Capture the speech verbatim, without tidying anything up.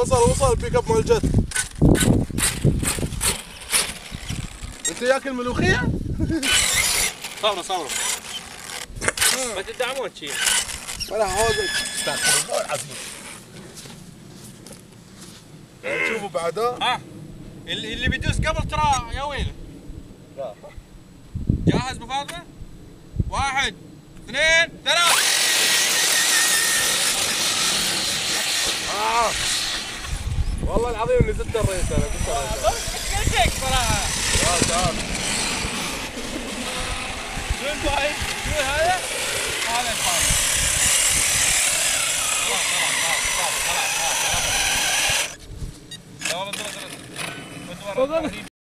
وصل وصل البيك اب مال الجد. انت ياكل ملوخيه؟ صبروا صبروا ما تدعمون شيء ولا حوزك. استغفر الله العظيم. تشوفوا بعده؟ ها اللي اللي بيدوس قبل ترى يا ويله. لا جاهز ابو فاطمه؟ واحد اثنين ثلاث. آه. والله العظيم اني زدت الريس انا زدت الريس. قلت لك صراحه. تعال تعال. شو الفايز؟ شو هذا؟ هذا الفايز. خلاص خلاص خلاص خلاص خلاص. لا والله درس درس.